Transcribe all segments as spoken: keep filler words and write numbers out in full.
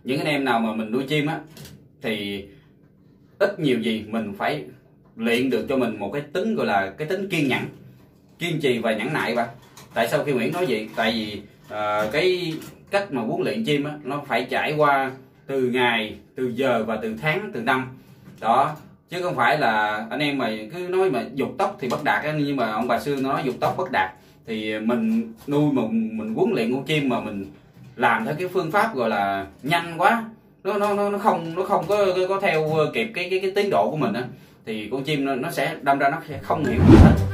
những anh em nào mà mình nuôi chim á thì ít nhiều gì mình phải luyện được cho mình một cái tính gọi là cái tính kiên nhẫn, kiên trì và nhẫn nại bạn. Tại sao khi Nguyễn nói vậy? Tại vì uh, cái cách mà huấn luyện chim á nó phải trải qua từ ngày, từ giờ và từ tháng, từ năm đó, chứ không phải là anh em mà cứ nói mà dục tốc thì bất đạt. Nhưng mà ông bà xưa nói dục tốc bất đạt, thì mình nuôi mình mình huấn luyện con chim mà mình làm theo cái phương pháp gọi là nhanh quá, nó nó nó không nó không có có theo kịp cái cái cái tiến độ của mình á, thì con chim nó, nó sẽ đâm ra nó sẽ không hiểu gì hết.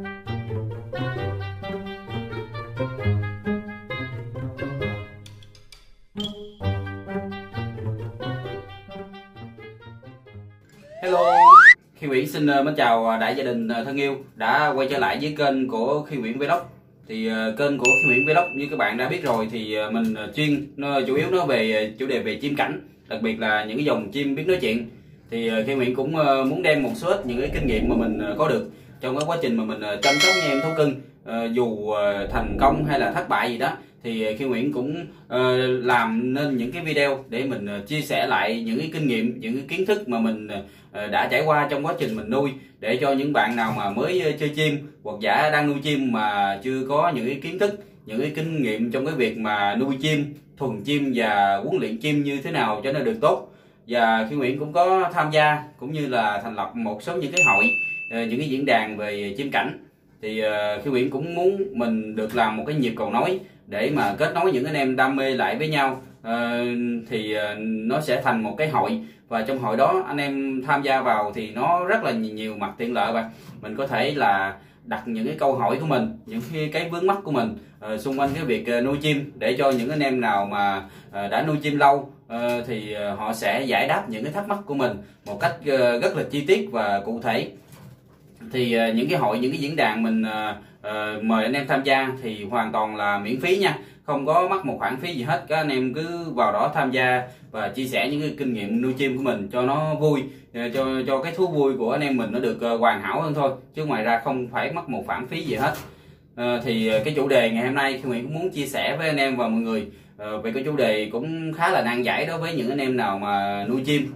Hello, Khi Nguyễn xin mến chào đại gia đình thân yêu đã quay trở lại với kênh của Khi Nguyễn Vlog. Thì kênh của Khi Nguyễn Vlog như các bạn đã biết rồi thì mình chuyên nó chủ yếu nó về chủ đề về chim cảnh, đặc biệt là những cái dòng chim biết nói chuyện. Thì Khi Nguyễn cũng muốn đem một số ít những cái kinh nghiệm mà mình có được trong cái quá trình mà mình chăm sóc những em thú cưng, dù thành công hay là thất bại gì đó, thì Khi Nguyễn cũng uh, làm nên những cái video để mình uh, chia sẻ lại những cái kinh nghiệm, những cái kiến thức mà mình uh, đã trải qua trong quá trình mình nuôi, để cho những bạn nào mà mới uh, chơi chim hoặc giả đang nuôi chim mà chưa có những cái kiến thức, những cái kinh nghiệm trong cái việc mà nuôi chim, thuần chim và huấn luyện chim như thế nào cho nó được tốt. Và Khi Nguyễn cũng có tham gia cũng như là thành lập một số những cái hội, uh, những cái diễn đàn về chim cảnh. Thì uh, Khi Nguyễn cũng muốn mình được làm một cái nhịp cầu nối để mà kết nối những anh em đam mê lại với nhau, à, thì à, nó sẽ thành một cái hội, và trong hội đó anh em tham gia vào thì nó rất là nhiều, nhiều mặt tiện lợi bạn. Mình có thể là đặt những cái câu hỏi của mình, những cái, cái vướng mắc của mình à, xung quanh cái việc à, nuôi chim, để cho những anh em nào mà à, đã nuôi chim lâu à, thì à, họ sẽ giải đáp những cái thắc mắc của mình một cách à, rất là chi tiết và cụ thể. Thì uh, những cái hội, những cái diễn đàn mình uh, uh, mời anh em tham gia thì hoàn toàn là miễn phí nha, không có mất một khoản phí gì hết. Các anh em cứ vào đó tham gia và chia sẻ những cái kinh nghiệm nuôi chim của mình cho nó vui, uh, cho cho cái thú vui của anh em mình nó được uh, hoàn hảo hơn thôi, chứ ngoài ra không phải mất một khoản phí gì hết. Uh, thì uh, cái chủ đề ngày hôm nay Khi Nguyễn cũng muốn chia sẻ với anh em và mọi người uh, về cái chủ đề cũng khá là nan giải đối với những anh em nào mà nuôi chim.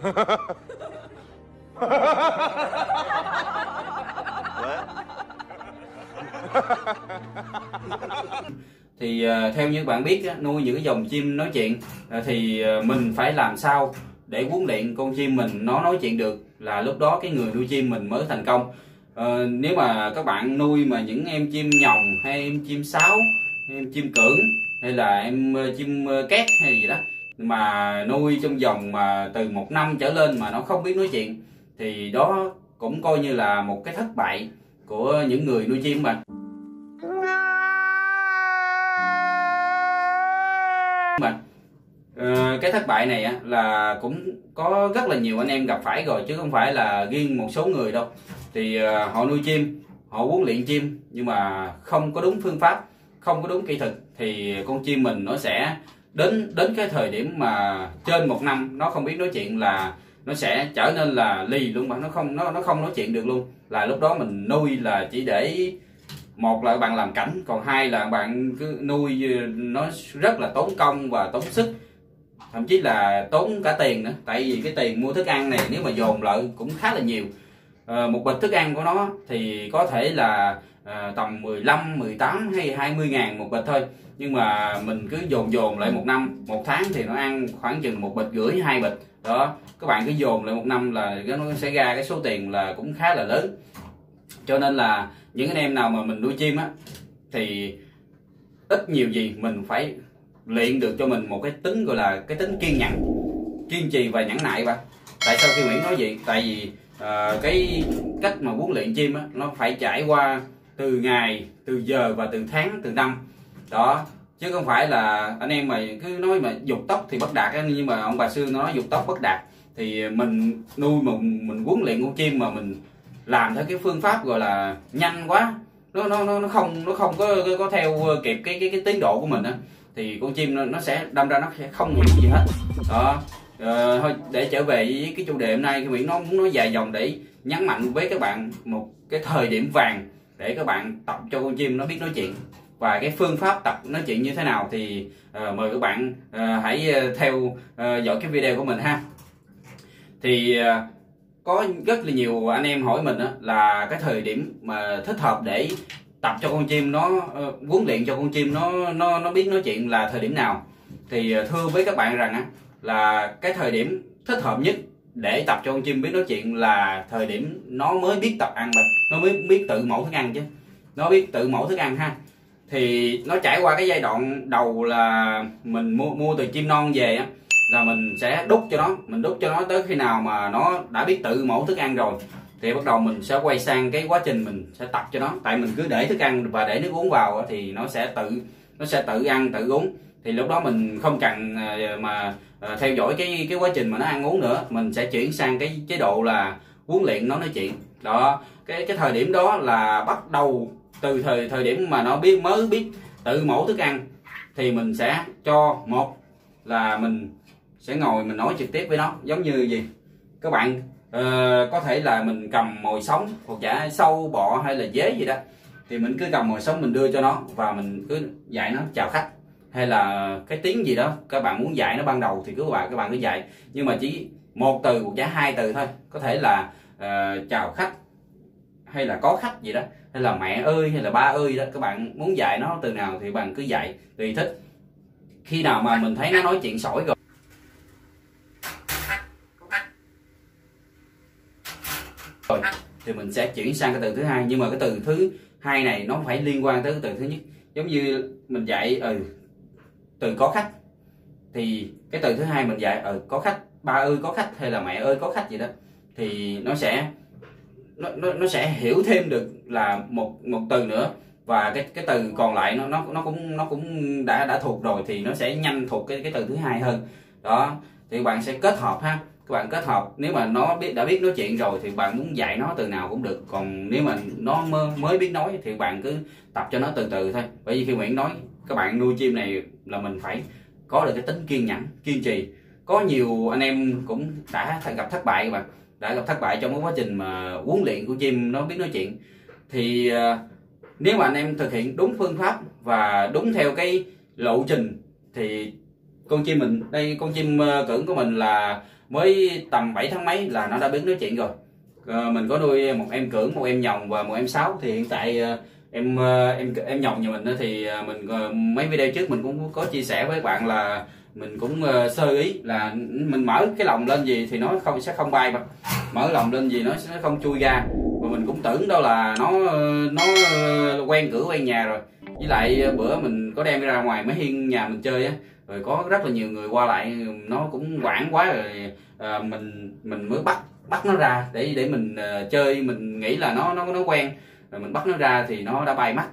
Thì uh, theo như bạn biết, nuôi những cái dòng chim nói chuyện uh, thì uh, mình phải làm sao để huấn luyện con chim mình nó nói chuyện được, là lúc đó cái người nuôi chim mình mới thành công. Uh, nếu mà các bạn nuôi mà những em chim nhồng hay em chim sáo, em chim cưỡng hay là em uh, chim uh, két hay gì đó, mà nuôi trong vòng mà từ một năm trở lên mà nó không biết nói chuyện, thì đó cũng coi như là một cái thất bại của những người nuôi chim mà. Mà ờ, cái thất bại này á, là cũng có rất là nhiều anh em gặp phải rồi, chứ không phải là riêng một số người đâu. Thì ờ, họ nuôi chim, họ huấn luyện chim nhưng mà không có đúng phương pháp, không có đúng kỹ thuật, thì con chim mình nó sẽ đến đến cái thời điểm mà trên một năm nó không biết nói chuyện là nó sẽ trở nên là lì luôn mà, nó không nó nó không nói chuyện được luôn. Là lúc đó mình nuôi là chỉ để, một là bạn làm cảnh, còn hai là bạn cứ nuôi nó rất là tốn công và tốn sức, thậm chí là tốn cả tiền nữa. Tại vì cái tiền mua thức ăn này nếu mà dồn lại cũng khá là nhiều. À, một bịch thức ăn của nó thì có thể là à, tầm mười lăm, mười tám hay hai mươi ngàn một bịch thôi, nhưng mà mình cứ dồn dồn lại một năm, một tháng thì nó ăn khoảng chừng một bịch rưỡi, hai bịch đó. Các bạn cứ dồn lại một năm là nó sẽ ra cái số tiền là cũng khá là lớn. Cho nên là những anh em nào mà mình nuôi chim á thì ít nhiều gì mình phải luyện được cho mình một cái tính gọi là cái tính kiên nhẫn, kiên trì và nhẫn nại bạn. Tại sao Khi Nguyễn nói vậy? Tại vì uh, cái cách mà huấn luyện chim á nó phải trải qua từ ngày, từ giờ và từ tháng, từ năm đó, chứ không phải là anh em mà cứ nói mà dục tốc thì bất đạt. Nhưng mà ông bà xưa nói dục tốc bất đạt, thì mình nuôi mình mình huấn luyện con chim mà mình làm theo cái phương pháp gọi là nhanh quá, nó nó nó không nó không có có theo kịp cái cái cái tiến độ của mình á, thì con chim nó, nó sẽ đâm ra nó sẽ không hiểu gì hết đó. Ờ, thôi để trở về với cái chủ đề hôm nay, Khi Nguyễn nó muốn nói dài dòng để nhấn mạnh với các bạn một cái thời điểm vàng để các bạn tập cho con chim nó biết nói chuyện. và cái phương pháp tập nói chuyện như thế nào thì uh, mời các bạn uh, hãy theo uh, dõi cái video của mình ha. Thì uh, có rất là nhiều anh em hỏi mình là cái thời điểm mà thích hợp để tập cho con chim nó uh, huấn luyện cho con chim nó nó nó biết nói chuyện là thời điểm nào. Thì uh, thưa với các bạn rằng á, là cái thời điểm thích hợp nhất để tập cho con chim biết nói chuyện là thời điểm nó mới biết tập ăn, mà nó mới biết tự mổ thức ăn chứ, nó biết tự mổ thức ăn ha. Thì nó trải qua cái giai đoạn đầu là mình mua mua từ chim non về á, là mình sẽ đút cho nó, mình đút cho nó tới khi nào mà nó đã biết tự mổ thức ăn rồi thì bắt đầu mình sẽ quay sang cái quá trình mình sẽ tập cho nó. Tại mình cứ để thức ăn và để nước uống vào thì nó sẽ tự nó sẽ tự ăn tự uống, thì lúc đó mình không cần mà theo dõi cái cái quá trình mà nó ăn uống nữa, mình sẽ chuyển sang cái chế độ là huấn luyện nó nói chuyện đó. Cái cái thời điểm đó là bắt đầu từ thời thời điểm mà nó biết mới biết tự mổ thức ăn thì mình sẽ cho, một là mình sẽ ngồi mình nói trực tiếp với nó, giống như gì các bạn uh, có thể là mình cầm mồi sống hoặc giả sâu bọ hay là dế gì đó, thì mình cứ cầm mồi sống mình đưa cho nó và mình cứ dạy nó chào khách, hay là cái tiếng gì đó các bạn muốn dạy nó ban đầu thì cứ bạn các bạn cứ dạy, nhưng mà chỉ một từ hoặc giả hai từ thôi, có thể là uh, chào khách hay là có khách gì đó, hay là mẹ ơi hay là ba ơi đó, các bạn muốn dạy nó từ nào thì bạn cứ dạy tùy thích. Khi nào mà mình thấy nó nói chuyện sỏi rồi rồi thì mình sẽ chuyển sang cái từ thứ hai, nhưng mà cái từ thứ hai này nó phải liên quan tới cái từ thứ nhất. Giống như mình dạy ừ, từ có khách thì cái từ thứ hai mình dạy ừ, có khách, ba ơi có khách hay là mẹ ơi có khách gì đó, thì nó sẽ nó nó, nó sẽ hiểu thêm được là một một từ nữa, và cái cái từ còn lại nó nó nó cũng nó cũng đã đã thuộc rồi thì nó sẽ nhanh thuộc cái cái từ thứ hai hơn đó. Thì bạn sẽ kết hợp ha, các bạn kết hợp, nếu mà nó biết đã biết nói chuyện rồi thì bạn muốn dạy nó từ nào cũng được, còn nếu mà nó mới biết nói thì bạn cứ tập cho nó từ từ thôi. Bởi vì khi Nguyễn nói các bạn nuôi chim này là mình phải có được cái tính kiên nhẫn kiên trì. Có nhiều anh em cũng đã gặp thất bại, các bạn đã gặp thất bại trong cái quá trình mà huấn luyện của chim nó biết nói chuyện. Thì uh, nếu mà anh em thực hiện đúng phương pháp và đúng theo cái lộ trình thì con chim mình đây, con chim uh, cưỡng của mình là mới tầm bảy tháng mấy là nó đã biết nói chuyện rồi. Uh, mình có nuôi một em cưỡng, một em nhồng và một em sáo. Thì hiện tại uh, em uh, em em nhồng nhà mình thì uh, mình uh, mấy video trước mình cũng có chia sẻ với các bạn là mình cũng uh, sơ ý là mình mở cái lồng lên gì thì nó không sẽ không bay, mà mở lồng lên gì nó sẽ không chui ra, và mình cũng tưởng đâu là nó nó quen cửa quen nhà rồi. Với lại bữa mình có đem ra ngoài mấy hiên nhà mình chơi á, rồi có rất là nhiều người qua lại, nó cũng quảng quá rồi, à, mình mình mới bắt bắt nó ra để để mình uh, chơi, mình nghĩ là nó nó nó quen rồi mình bắt nó ra thì nó đã bay mất.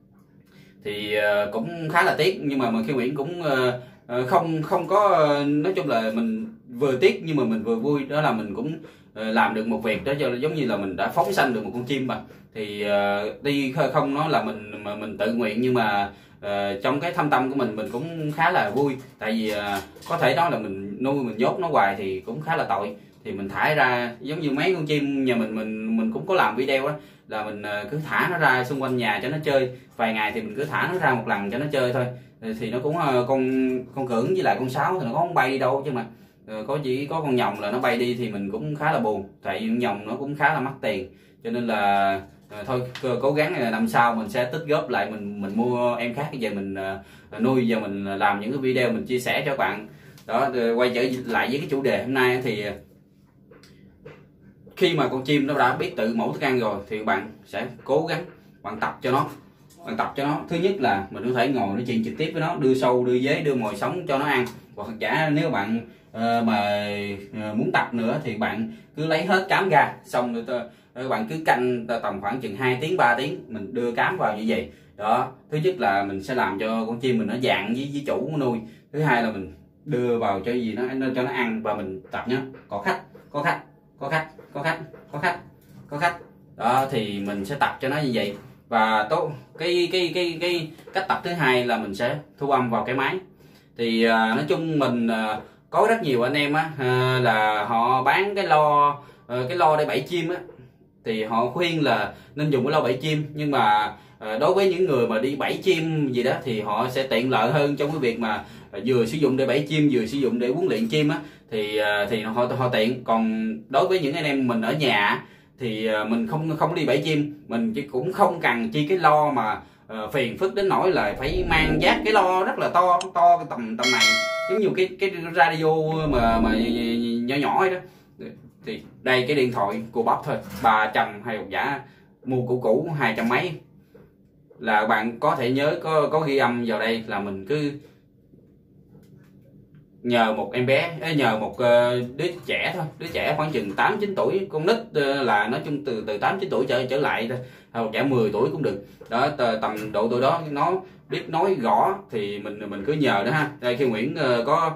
Thì uh, cũng khá là tiếc, nhưng mà mà khi Nguyễn cũng uh, không không có uh, nói chung là mình vừa tiếc nhưng mà mình vừa vui, đó là mình cũng uh, làm được một việc đó, cho giống như là mình đã phóng sanh được một con chim mà. Thì uh, đi không nói là mình mà mình tự nguyện, nhưng mà uh, trong cái thâm tâm của mình mình cũng khá là vui. Tại vì uh, có thể nói là mình nuôi mình nhốt nó hoài thì cũng khá là tội, thì mình thả ra giống như mấy con chim nhà mình mình mình cũng có làm video á, là mình cứ thả nó ra xung quanh nhà cho nó chơi vài ngày, thì mình cứ thả nó ra một lần cho nó chơi thôi. Thì nó cũng con con cưỡng với lại con sáo thì nó không bay đi đâu, chứ mà có chỉ có con nhồng là nó bay đi thì mình cũng khá là buồn, tại vì con nhồng nó cũng khá là mắc tiền, cho nên là thôi cố gắng là năm sau mình sẽ tích góp lại, mình mình mua em khác về mình nuôi, giờ mình làm những cái video mình chia sẻ cho các bạn đó. Quay trở lại với cái chủ đề hôm nay thì khi mà con chim nó đã biết tự mổ thức ăn rồi thì bạn sẽ cố gắng bạn tập cho nó, bạn tập cho nó. Thứ nhất là mình có thể ngồi nói chuyện trực tiếp với nó, đưa sâu đưa dế đưa mồi sống cho nó ăn, hoặc giả nếu bạn uh, mà uh, muốn tập nữa thì bạn cứ lấy hết cám ra, xong rồi uh, bạn cứ canh tầm khoảng chừng hai tiếng ba tiếng mình đưa cám vào như vậy đó. Thứ nhất là mình sẽ làm cho con chim mình nó dạng với, với chủ nuôi. Thứ hai là mình đưa vào cho gì nó cho nó ăn, và mình tập nhá, có khách có khách có khách có khách có khách có khách đó, thì mình sẽ tập cho nó như vậy. Và tốt cái cái cái cái cách tập thứ hai là mình sẽ thu âm vào cái máy. Thì à, nói chung mình à, có rất nhiều anh em á à, là họ bán cái lo à, cái lo để bẫy chim á, thì họ khuyên là nên dùng cái lo bẫy chim, nhưng mà à, đối với những người mà đi bẫy chim gì đó thì họ sẽ tiện lợi hơn trong cái việc mà vừa sử dụng để bẫy chim vừa sử dụng để huấn luyện chim á, thì thì họ họ tiện. Còn đối với những anh em mình ở nhà thì mình không không đi bẫy chim, mình chỉ cũng không cần chi cái lo mà uh, phiền phức đến nỗi là phải mang vác cái lo rất là to to tầm tầm này, giống như cái cái radio mà mà nhỏ nhỏ ấy đó. Thì đây cái điện thoại của bắp thôi, ba trăm hay một giả mua cũ cũ hai trăm mấy là bạn có thể nhớ có có ghi âm vào đây, là mình cứ nhờ một em bé, nhờ một đứa trẻ thôi, đứa trẻ khoảng chừng tám chín tuổi, con nít là nói chung từ từ tám chín tuổi trở trở lại thôi, hoặc trẻ mười tuổi cũng được đó, tầm độ tuổi đó nó biết nói gõ thì mình mình cứ nhờ đó ha. Đây khi Nguyễn có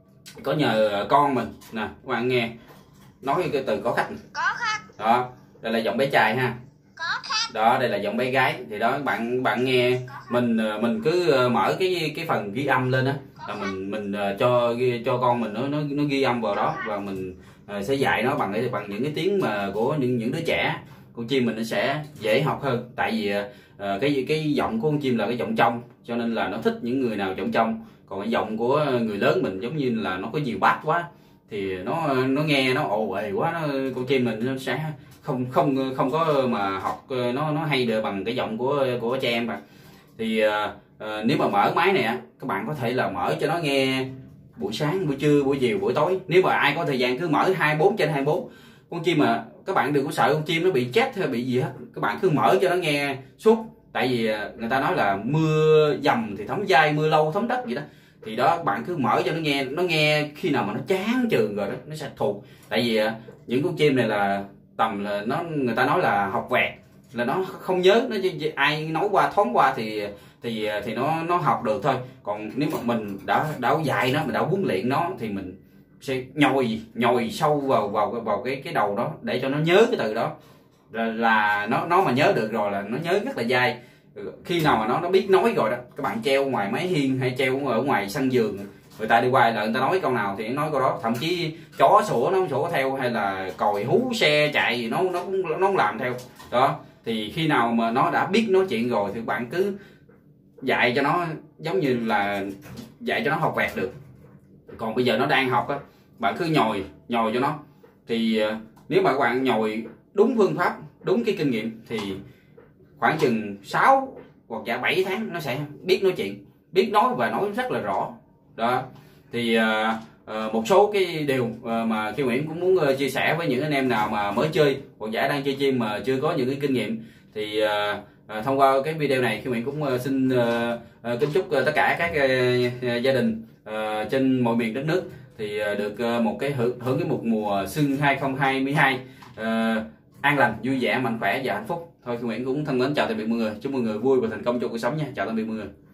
có nhờ con mình nè, các bạn nghe nói cái từ có khách, có khách đó, đây là giọng bé trai ha, có khách đó đây là giọng bé gái. Thì đó bạn bạn nghe mình mình cứ mở cái cái phần ghi âm lên á, là mình mình cho cho con mình nó nó nó ghi âm vào đó, và mình sẽ dạy nó bằng cái bằng những cái tiếng mà của những những đứa trẻ. Con chim mình nó sẽ dễ học hơn, tại vì uh, cái cái giọng của con chim là cái giọng trong, cho nên là nó thích những người nào giọng trong. Còn cái giọng của người lớn mình giống như là nó có nhiều bát quá thì nó nó nghe nó ồ ề quá, nó con chim mình nó sẽ không không không có mà học nó nó hay được bằng cái giọng của của trẻ em mà. Thì uh, uh, nếu mà mở máy này á, các bạn có thể là mở cho nó nghe buổi sáng, buổi trưa, buổi chiều, buổi tối. Nếu mà ai có thời gian cứ mở hai mươi bốn trên hai mươi bốn. Con chim mà các bạn đừng có sợ con chim nó bị chết hay bị gì hết, các bạn cứ mở cho nó nghe suốt. Tại vì người ta nói là mưa dầm thì thấm dai, mưa lâu thấm đất vậy đó. Thì đó các bạn cứ mở cho nó nghe, nó nghe khi nào mà nó chán chường rồi đó nó sẽ thuộc. Tại vì những con chim này là tầm là nó, người ta nói là học vẹt, là nó không nhớ, nó ai nói qua thoáng qua thì thì thì nó nó học được thôi. Còn nếu mà mình đã đã dạy nó, mình đã huấn luyện nó thì mình sẽ nhồi nhồi sâu vào vào vào cái cái đầu đó để cho nó nhớ cái từ đó, là, là nó nó mà nhớ được rồi là nó nhớ rất là dai. Khi nào mà nó nó biết nói rồi đó, các bạn treo ngoài mái hiên hay treo ở ngoài sân vườn, người ta đi qua là người ta nói câu nào thì nó nói câu đó. Thậm chí chó sủa nó không sủa theo, hay là còi hú xe chạy gì nó nó cũng nó không làm theo đó. Thì khi nào mà nó đã biết nói chuyện rồi thì bạn cứ dạy cho nó giống như là dạy cho nó học vẹt được. Còn bây giờ nó đang học á, bạn cứ nhồi nhồi cho nó. Thì nếu mà các bạn nhồi đúng phương pháp, đúng cái kinh nghiệm thì khoảng chừng sáu hoặc giả bảy tháng nó sẽ biết nói chuyện, biết nói và nói rất là rõ đó. Thì uh, một số cái điều uh, mà Khiêu Nguyễn cũng muốn uh, chia sẻ với những anh em nào mà mới chơi hoặc giả đang chơi chim mà chưa có những cái kinh nghiệm, thì uh, uh, thông qua cái video này Khiêu Nguyễn cũng uh, xin uh, uh, kính chúc uh, tất cả các uh, gia đình uh, trên mọi miền đất nước thì uh, được uh, một cái hưởng, hưởng cái một mùa xuân hai không hai hai uh, an lành, vui vẻ, mạnh khỏe và hạnh phúc. Thôi Khiêu Nguyễn cũng thân mến chào tạm biệt mọi người, chúc mọi người vui và thành công trong cuộc sống nha. Chào tạm biệt mọi người.